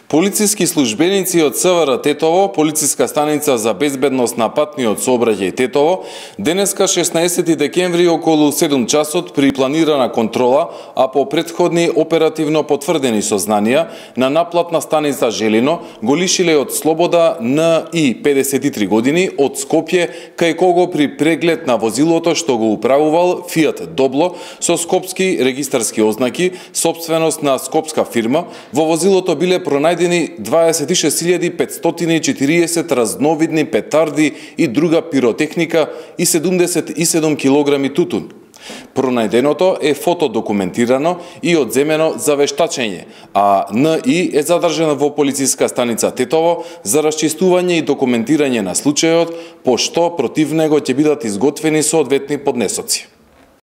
Полициски службеници од СВР Тетово, полициска станица за безбедност на патниот сообраќај Тетово, денеска 16 декември околу 7 часот при планирана контрола, а по предходни оперативно потврдени сознанија на наплатна станица Желино, го лишиле од слобода Н.И. 53 години од Скопје, кај кого при преглед на возилото што го управувал Фиат Добло со скопски регистарски ознаки, собственост на скопска фирма, во возилото биле пронајдени 26.540 разновидни петарди и друга пиротехника и 77 килограми тутун. Пронајденото е фотодокументирано и одземено за вештачење, а Н.И. е задржан во полициска станица Тетово за расчистување и документирање на случајот, по што против него ќе бидат изготвени соодветни поднесоци.